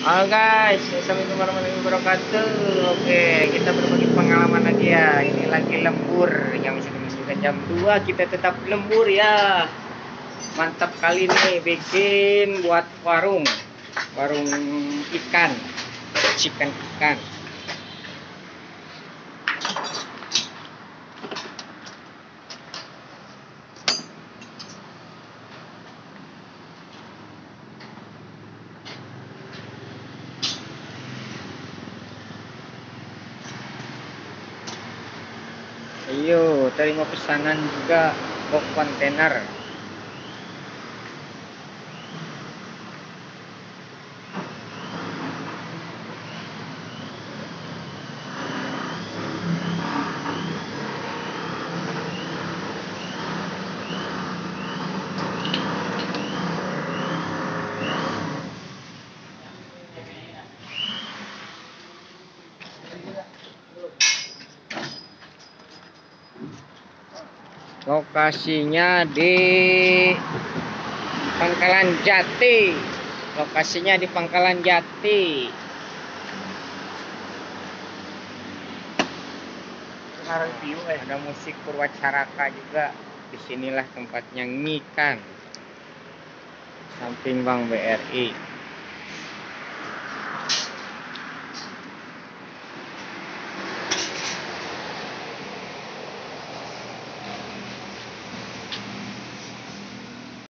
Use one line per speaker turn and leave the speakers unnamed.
Halo guys, assalamualaikum warahmatullahi wabarakatuh. Oke, kita berbagi pengalaman lagi ya. Ini lagi lembur, yang sudah menunjukkan jam 2 kita tetap lembur ya. Mantap kali nih bikin buat warung, warung ikan, chicken ikan. Ayo, terima pesanan juga box kontainer. Lokasinya di Pangkalan Jati. Lokasinya di Pangkalan Jati. Ada musik Purwacaraka juga. Disinilah tempatnya ngikan. Samping Bank BRI.